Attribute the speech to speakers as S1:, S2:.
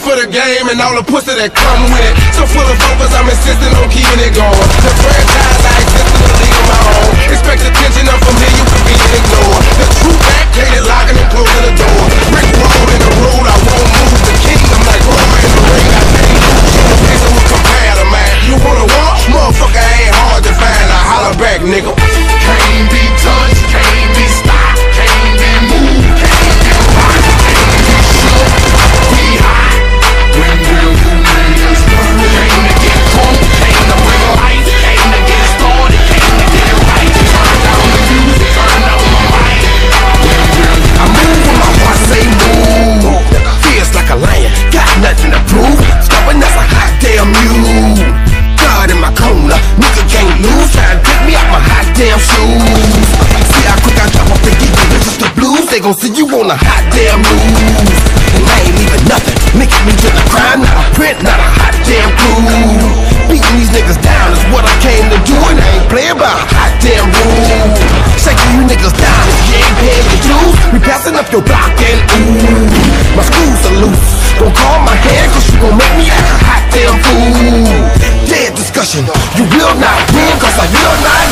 S1: for the game and all the pussy that come with it. So full of focus, I'm insisting on keeping it going. The franchise, I exist in a league of my own. Expect attention, I'm from here, you can be ignored. The true back, hated locking and closing the door. Brick road in the road, I won't move. The kingdom like Roy in the ring, I can't lose. No place that will compare to man. You wanna walk? Motherfucker ain't hard to find. I holler back, nigga.
S2: Can't be touched, can't be stopped, can't be moved, can't be rocked, can't be shook. We hot when real niggas burn. Came to get drunk, came to bring life, came to get started, came to get it right. Turn down the music, turn up my mic.
S1: I move when my heart say move. Feels like a lion, got nothing to prove. Stubborn as a hot damn mule. God in my corner, nigga can't lose. Try to pick me out my hot damn shoes. See how quick I drop off and give you bitches the blues. They gon' see you on a hot damn move. And I ain't leaving nothing. Nigga me to the crime, not a print, not a hot damn clue. Beating these niggas down is what I came to do, and I ain't playing by a hot damn rule. Shaking you niggas down if you ain't paying your dues. We passing up your block and ooh, my screws are loose. Don't call my hand, cause you gon' make me act a hot damn fool. Dead discussion, you will not win, cause I will not